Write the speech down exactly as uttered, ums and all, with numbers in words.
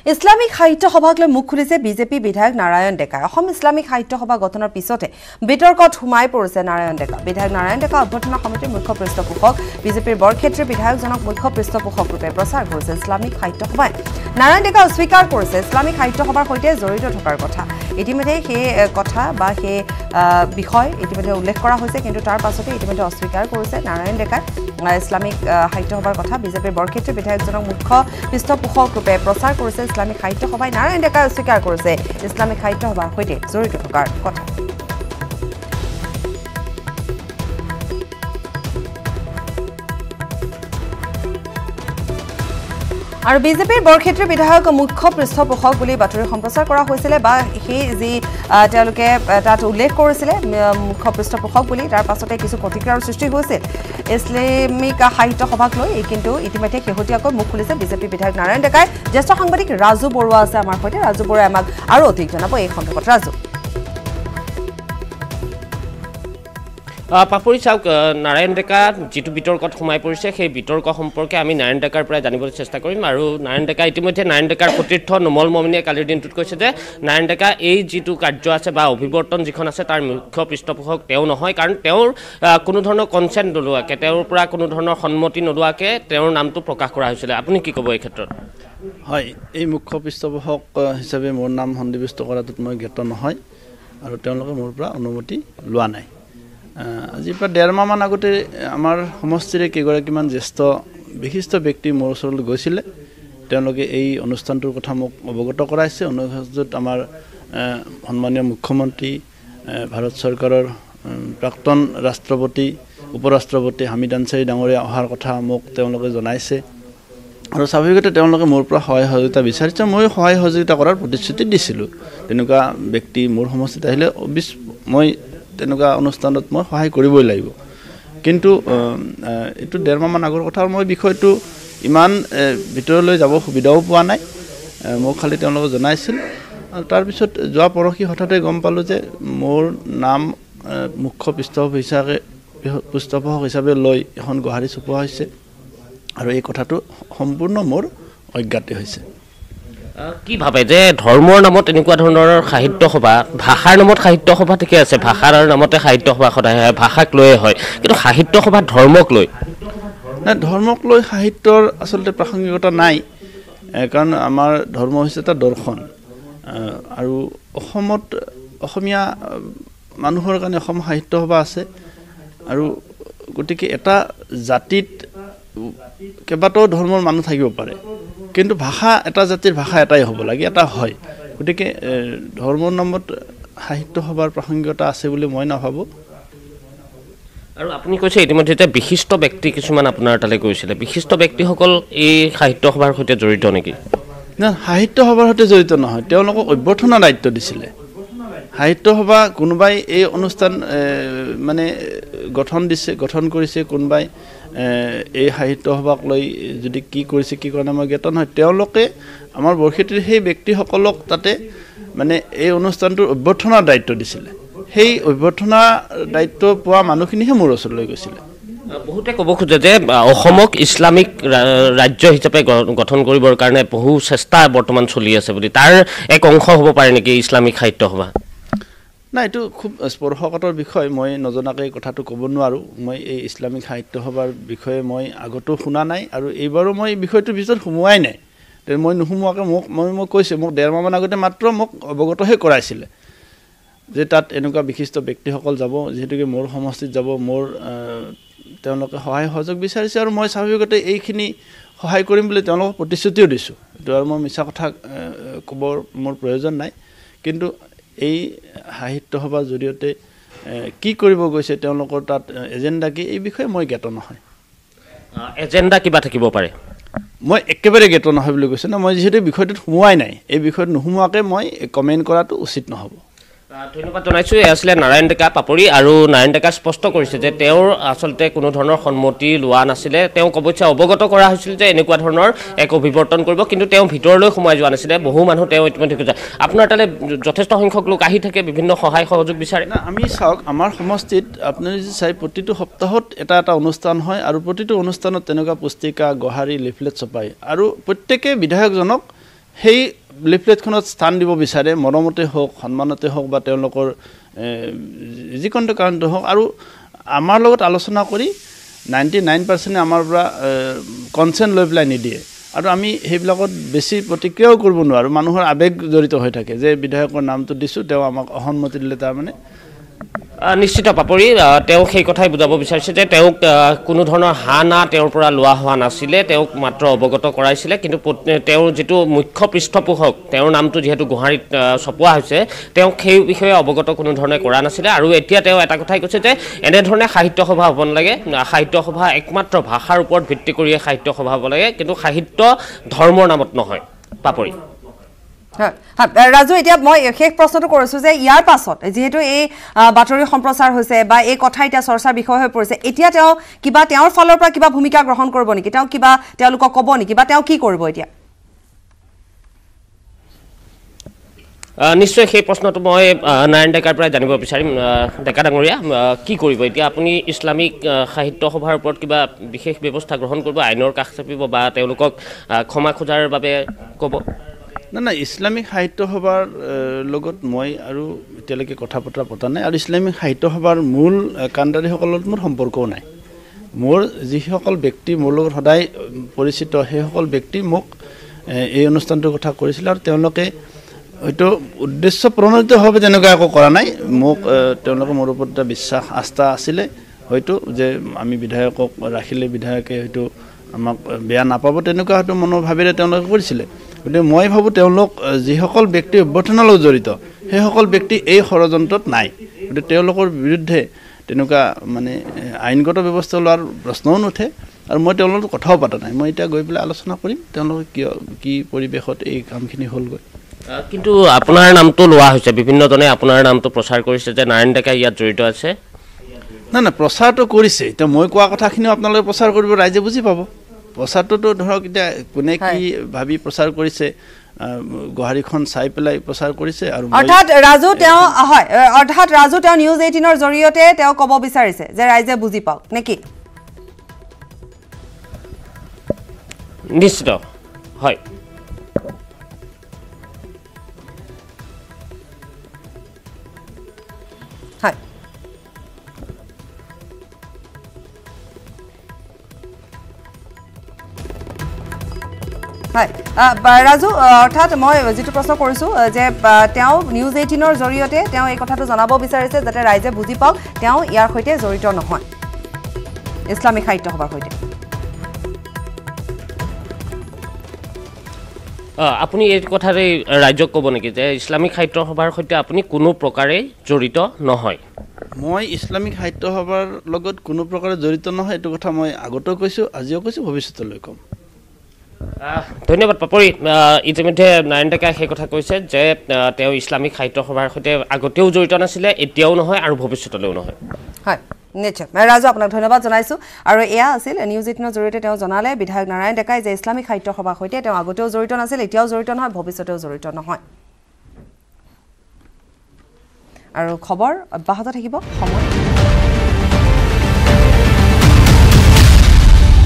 Islamic সাহিত্য সভাক লৈ মুখ খুলিছে বিজেপি বিধায়ক নাৰায়ণ ডেকা। অসম ইছলামিক সাহিত্য সভা গঠনৰ পিছতে বিতৰ্কত সোমাই পৰিছে নাৰায়ণ ডেকা। বিধায়ক নাৰায়ণ ডেকা অভ্যৰ্থনা সমিতিৰ মুখ্য পৃষ্ঠপোষক বিজেপিৰ বৰক্ষেত্ৰীৰ বিধায়কজনক মুখ্য পৃষ্ঠপোষক ৰূপে প্ৰচাৰ কৰিছে ইছলামিক সাহিত্য সভাই। নাৰায়ণ ডেকা অস্বীকাৰ কৰিছে ইছলামিক সাহিত্য সভাৰ সৈতে জড়িত থকাৰ কথা। ইতিমধ্যে সেই কথা বা সেই বিষয় ইতিমধ্যে উল্লেখ কৰা হৈছে, কিন্তু তাৰ পাছতে ইতিমধ্যে অস্বীকাৰ কৰিছে নাৰায়ণ ডেকাই ইছলামিক সাহিত্য সভাৰ কথা। বিজেপিৰ বৰক্ষেত্ৰীৰ বিধায়কজনক মুখ্য পৃষ্ঠপোষক ৰূপে প্ৰচাৰ কৰিছে ইছলামিক সাহিত্য সভাই। নাৰায়ণ ডেকাই অস্বীকাৰ কৰিছে ইছলামিক সাহিত্য সভাৰ সৈতে জড়িত থকাৰ কথা। আৰু বিজেপিৰ বৰক্ষেত্ৰীৰ বিধায়ক মুখ্য পৃষ্ঠপোষক বুলি বাতৰি সম্প্ৰচাৰ কৰা হৈছিলে বা সেই যি তেওঁলোকে তাত উল্লেখ কৰিছিলে মুখ্য পৃষ্ঠপোষক বুলি, তাৰ পাছতে কিছু প্ৰতিক্ৰিয়াৰ সৃষ্টি হৈছিল ইছলামিক সাহিত্য সভাক লৈ। কিন্তু ইতিমধ্যে শেহতীয়াকৈ মুখ খুলিছে বিজেপি বিধায়ক নাৰায়ণ ডেকাই। জ্যেষ্ঠ সাংবাদিক ৰাজু বৰুৱা আছে আমাৰ সৈতে। ৰাজু বৰুৱাই আমাক আৰু অধিক জনাব এই সন্দৰ্ভত। ৰাজু, পাপৰি চাওক, নাৰায়ণ ডেকা যিটো বিতৰ্কত সোমাই পৰিছে সেই বিতৰ্ক সম্পৰ্কে আমি নাৰায়ণ ডেকাৰ পৰাই জানিবলৈ চেষ্টা কৰিম। আৰু নাৰায়ণ ডেকা ইতিমধ্যে নাৰায়ণ ডেকাৰ সতীৰ্থ নোমল মমিনীয়ে কালিৰ দিনটোত কৈছে যে নাৰায়ণ ডেকা এই যিটো কাৰ্য আছে বা অভিৱৰ্তন যিখন আছে তাৰ মুখ্য পৃষ্ঠপোষক তেওঁ নহয়, কাৰণ তেওঁৰ কোনো ধৰণৰ কনচেণ্ট নোলোৱাকৈ, তেওঁৰ পৰা কোনো ধৰণৰ সন্মতি নোলোৱাকৈ তেওঁৰ নামটো প্ৰকাশ কৰা হৈছিলে। আপুনি কি ক'ব এই ক্ষেত্ৰত? হয়, এই মুখ্য পৃষ্ঠপোষক হিচাপে মোৰ নাম সন্নিৱিষ্ট কৰাটোত মই জ্ঞাত নহয় আৰু তেওঁলোকে মোৰ পৰা অনুমতি লোৱা নাই। আজিৰ পৰা ডেৰ মাহমান আগতে আমাৰ সমষ্টিৰে কেইগৰাকীমান জ্যেষ্ঠ বিশিষ্ট ব্যক্তি মোৰ ওচৰলৈ গৈছিলে। তেওঁলোকে এই অনুষ্ঠানটোৰ কথা মোক অৱগত কৰাইছে। অনুষ্ঠিত আমাৰ সন্মানীয় মুখ্যমন্ত্ৰী, ভাৰত চৰকাৰৰ প্ৰাক্তন ৰাষ্ট্ৰপতি, উপৰাষ্ট্ৰপতি হামিদ আনচাৰী ডাঙৰীয়া অহাৰ কথা মোক তেওঁলোকে জনাইছে আৰু স্বাভাৱিকতে তেওঁলোকে মোৰ পৰা সহায় সহযোগিতা বিচাৰিছে। মই সহায় সহযোগিতা কৰাৰ প্ৰতিশ্ৰুতি দিছিলোঁ। তেনেকুৱা ব্যক্তি মোৰ সমষ্টিত আহিলে অবিচ মই তেনেকুৱা অনুষ্ঠানত মই সহায় কৰিবই লাগিব। কিন্তু এইটো ডেৰ মাহমান আগৰ কথা, মই বিষয়টো ইমান ভিতৰলৈ যাব সুবিধাও পোৱা নাই। মোক খালি তেওঁলোকে জনাইছিল। আৰু তাৰপিছত যোৱা পৰহি হঠাতে গম পালোঁ যে মোৰ নাম মুখ্য পৃষ্ঠপোষক হিচাপে পৃষ্ঠপোষক হিচাপে লৈ এখন গুৱাহাটী ছপোৱা হৈছে আৰু এই কথাটো সম্পূৰ্ণ মোৰ অজ্ঞাতি হৈছে। কি ভাবে যে ধৰ্মৰ নামত এনেকুৱা ধৰণৰ সাহিত্য সভা, ভাষাৰ নামত সাহিত্য সভা ঠিকে আছে, ভাষাৰ নামতে সাহিত্য সভা সদায় হয়, ভাষাক লৈয়ে হয়, কিন্তু সাহিত্য সভা ধৰ্মক লৈ নাই, ধৰ্মক লৈ সাহিত্যৰ আচলতে প্ৰাসংগিকতা নাই। কাৰণ আমাৰ ধৰ্ম হৈছে এটা দৰ্শন আৰু অসমত অসমীয়া মানুহৰ কাৰণে অসম সাহিত্য সভা আছে। আৰু গতিকে এটা জাতিত কেইবাটাও ধৰ্মৰ মানুহ থাকিব পাৰে, কিন্তু ভাষা এটা জাতিৰ ভাষা এটাই হ'ব লাগে, এটা হয়। গতিকে ধৰ্মৰ নামত সাহিত্য সভাৰ প্ৰাসংগিকতা আছে বুলি মই নাভাবোঁ। আৰু আপুনি কৈছে ইতিমধ্যে যে বিশিষ্ট ব্যক্তি কিছুমান আপোনাৰ তালৈ গৈছিলে, বিশিষ্ট ব্যক্তিসকল এই সাহিত্য সভাৰ সৈতে জড়িত নেকি? না, সাহিত্য সভাৰ সৈতে জড়িত নহয়, তেওঁলোকক অভ্যৰ্থনা দায়িত্ব দিছিলে। সাহিত্য সভা কোনোবাই এই অনুষ্ঠান মানে গঠন দিছে, গঠন কৰিছে, কোনোবাই এই সাহিত্য সভাক লৈ যদি কি কৰিছে কি কৰা নাই মই জ্ঞাত নহয়। তেওঁলোকে আমাৰ বৰক্ষেত্ৰীৰ সেই ব্যক্তিসকলক তাতে মানে এই অনুষ্ঠানটোৰ অভ্যৰ্থনাৰ দায়িত্ব দিছিলে। সেই অভ্যৰ্থনা দায়িত্ব পোৱা মানুহখিনিহে মোৰ ওচৰলৈ গৈছিলে। বহুতে ক'ব খোজে যে অসমক ইছলামিক ৰাজ্য হিচাপে গঠন কৰিবৰ কাৰণে বহু চেষ্টা বৰ্তমান চলি আছে বুলি, তাৰ এক অংশ হ'ব পাৰে নেকি ইছলামিক সাহিত্য সভা? নাই, এইটো খুব স্পৰ্শকাতৰ বিষয়, মই নজনাকৈ কথাটো ক'ব নোৱাৰোঁ। মই এই ইছলামিক সাহিত্য সভাৰ বিষয়ে মই আগতো শুনা নাই আৰু এইবাৰো মই এই বিষয়টোৰ ভিতৰত সোমোৱাই নাই। মই নোসোমোৱাকৈ মোক মই মই কৈছোঁ, মোক ডেৰ মাহমান আগতে মাত্ৰ মোক অৱগতহে কৰাইছিলে যে তাত এনেকুৱা বিশিষ্ট ব্যক্তিসকল যাব, যিহেতুকে মোৰ সমষ্টিত যাব, মোৰ তেওঁলোকে সহায় সহযোগ বিচাৰিছে আৰু মই স্বাভাৱিকতে এইখিনি সহায় কৰিম বুলি তেওঁলোকক প্ৰতিশ্ৰুতিও দিছোঁ। এইটো আৰু মই মিছা কথা ক'বৰ মোৰ প্ৰয়োজন নাই। কিন্তু এই সাহিত্য সভাৰ জৰিয়তে কি কৰিব গৈছে, তেওঁলোকৰ তাত এজেণ্ডা কি, এই বিষয়ে মই জ্ঞাত নহয়। এজেণ্ডা কিবা থাকিব পাৰে? মই একেবাৰে জ্ঞাত নহয় বুলি কৈছোঁ ন। মই যিহেতু বিষয়টোত সোমোৱাই নাই, এই বিষয়ত নোসোমোৱাকৈ মই কমেণ্ট কৰাটো উচিত নহ'ব। ধন্যবাদ জনাইছোঁ। এয়া আছিলে নাৰায়ণ ডেকা পাপৰি। আৰু নাৰায়ণ ডেকা স্পষ্ট কৰিছে যে তেওঁৰ আচলতে কোনো ধৰণৰ সন্মতি লোৱা নাছিলে। তেওঁক অৱশ্যে অৱগত কৰা হৈছিল যে এনেকুৱা ধৰণৰ এক অভিৱৰ্তন কৰিব, কিন্তু তেওঁ ভিতৰলৈ সোমাই যোৱা নাছিলে। বহু মানুহ তেওঁ ইতিমধ্যে কৈছে। আপোনাৰ তালৈ যথেষ্ট সংখ্যক লোক আহি থাকে, বিভিন্ন সহায় সহযোগ বিচাৰে। না, আমি চাওক, আমাৰ সমষ্টিত আপুনি যদি চাই প্ৰতিটো সপ্তাহত এটা এটা অনুষ্ঠান হয় আৰু প্ৰতিটো অনুষ্ঠানত তেনেকুৱা পুস্তিকা, গহাৰি, লিফলেট ছপায় আৰু প্ৰত্যেকে বিধায়কজনক সেই লিফলেটখনত স্থান দিব বিচাৰে মৰমতে হওক সন্মানতে হওক বা তেওঁলোকৰ যিকোনো কাৰণতে হওক আৰু আমাৰ লগত আলোচনা কৰি নাইণ্টি নাইন পাৰ্চেণ্টে আমাৰ পৰা কনচেণ্ট লৈ পেলাই নিদিয়ে আৰু আমি সেইবিলাকত বেছি প্ৰতিক্ৰিয়াও কৰিব নোৱাৰোঁ মানুহৰ আৱেগ জড়িত হৈ থাকে যে বিধায়কৰ নামটো দিছোঁ তেওঁ আমাক অসন্মতি দিলে তাৰমানে নিশ্চিত পাপৰি তেওঁ সেই কথাই বুজাব বিচাৰিছে যে তেওঁক কোনো ধৰণৰ হা না তেওঁৰ পৰা লোৱা হোৱা নাছিলে তেওঁক মাত্ৰ অৱগত কৰাইছিলে কিন্তু তেওঁৰ যিটো মুখ্য পৃষ্ঠপোষক তেওঁৰ নামটো যিহেতু গুৱাহাটীত ছপোৱা হৈছে তেওঁক সেই বিষয়ে অৱগত কোনো ধৰণে কৰা নাছিলে আৰু এতিয়া তেওঁ এটা কথাই কৈছে যে এনেধৰণে সাহিত্য সভা হ'ব নালাগে সাহিত্য সভা একমাত্ৰ ভাষাৰ ওপৰত ভিত্তি কৰিয়ে সাহিত্য সভা হ'ব লাগে কিন্তু সাহিত্য ধৰ্মৰ নামত নহয় পাপৰি ৰাজু এতিয়া মই শেষ প্ৰশ্নটো কৰিছো যে ইয়াৰ পাছত যেহেতু এই বাতৰি সম্প্ৰচাৰ হৈছে বা এই কথা এতিয়া চৰ্চাৰ বিষয় হৈ পৰিছে এতিয়া তেওঁ কিবা তেওঁৰ ফালৰ পৰা কিবা ভূমিকা গ্ৰহণ কৰিব নেকি তেওঁ কিবা তেওঁলোকক ক'ব নেকি বা তেওঁ কি কৰিব এতিয়া নিশ্চয় সেই প্ৰশ্নটো মই নাৰায়ণ ডেকাৰ পৰা জানিব বিচাৰিম ডেকা ডাঙৰীয়া কি কৰিব এতিয়া আপুনি ইছলামিক সাহিত্য সভাৰ ওপৰত কিবা বিশেষ ব্যৱস্থা গ্ৰহণ কৰিব আইনৰ কাষ চাপিব বা তেওঁলোকক ক্ষমা খোজাৰ বাবে ক'ব না না ইছলামিক সাহিত্য সভাৰ লগত মই আৰু এতিয়ালৈকে কথা বতৰা পতা নাই আৰু ইছলামিক সাহিত্য সভাৰ মূল কাণ্ডাৰীসকলৰ মোৰ সম্পৰ্কও নাই মোৰ যিসকল ব্যক্তি মোৰ লগত সদায় পৰিচিত সেইসকল ব্যক্তি মোক এই অনুষ্ঠানটোৰ কথা কৰিছিল আৰু তেওঁলোকে হয়তো উদ্দেশ্য প্ৰণোদিত হবে তেনেকুৱা একো কৰা নাই মোক তেওঁলোকে মোৰ ওপৰত এটা বিশ্বাস আস্থা আছিলে হয়তো যে আমি বিধায়কক ৰাখিলে বিধায়কে হয়তো আমাক বেয়া নাপাব তেনেকুৱা হয়তো মনোভাৱেৰে তেওঁলোকে কৰিছিলে গতিকে মই ভাবোঁ তেওঁলোক যিসকল ব্যক্তি অভ্যৰ্থনাৰ লগত জড়িত সেইসকল ব্যক্তি এই ষড়যন্ত্ৰত নাই গতিকে তেওঁলোকৰ বিৰুদ্ধে তেনেকুৱা মানে আইনগত ব্যৱস্থা লোৱাৰ প্ৰশ্নও নুঠে আৰু মই তেওঁলোকৰ কথাও পতা নাই মই এতিয়া গৈ পেলাই আলোচনা কৰিম তেওঁলোকে কিয় কি পৰিৱেশত এই কামখিনি হ'লগৈ কিন্তু আপোনাৰ নামটো লোৱা হৈছে বিভিন্নজনে আপোনাৰ নামটো প্ৰচাৰ কৰিছে যে নাৰায়ণ ডেকা ইয়াত জড়িত আছে না না প্ৰচাৰটো কৰিছে এতিয়া মই কোৱা কথাখিনিও আপোনালোকে প্ৰচাৰ কৰিব ৰাইজে বুজি পাব প্ৰচাৰটোতো ধৰক এতিয়া কোনে কি ভাবি প্ৰচাৰ কৰিছে গুৱাহাটীখন চাই পেলাই প্ৰচাৰ কৰিছে আৰু অৰ্থাৎ ৰাজু তেওঁ হয় অৰ্থাৎ ৰাজু তেওঁ নিউজ এইটিনৰ জৰিয়তে তেওঁ ক'ব বিচাৰিছে যে ৰাইজে বুজি পাওক নেকি নিশ্চিত হয় হয় হয় ৰাজু অৰ্থাৎ মই যিটো প্ৰশ্ন কৰিছোঁ যে তেওঁ নিউজ এইটিনৰ জৰিয়তে তেওঁ এই কথাটো জনাব বিচাৰিছে যাতে ৰাইজে বুজি পাওক তেওঁ ইয়াৰ সৈতে জড়িত নহয় ইছলামিক সাহিত্য সভাৰ সৈতে আপুনি এই কথাৰে ৰাইজক ক'ব নেকি যে ইছলামিক সাহিত্য সভাৰ সৈতে আপুনি কোনো প্ৰকাৰে জড়িত নহয় মই ইছলামিক সাহিত্য সভাৰ লগত কোনো প্ৰকাৰে জড়িত নহয় এইটো কথা মই আগতেও কৈছোঁ আজিও কৈছোঁ ভৱিষ্যতলৈ ক'ম ধন্যবাদ পাপৰি ইতিমধ্যে নাৰায়ণ ডেকাই সেই কথা কৈছে যে তেওঁ ইছলামিক সাহিত্য সভাৰ সৈতে আগতেও জড়িত নাছিলে এতিয়াও নহয় আৰু ভৱিষ্যতলৈও নহয় হয় নিশ্চয় ৰাজু আপোনাক ধন্যবাদ জনাইছোঁ আৰু এয়া আছিল নিউজ এইটিনৰ জৰিয়তে তেওঁ জনালে বিধায়ক নাৰায়ণ ডেকাই যে ইছলামিক সাহিত্য সভাৰ সৈতে তেওঁ আগতেও জড়িত নাছিল এতিয়াও জড়িত নহয় ভৱিষ্যতেও জড়িত নহয় আৰু খবৰ অব্যাহত থাকিব সময়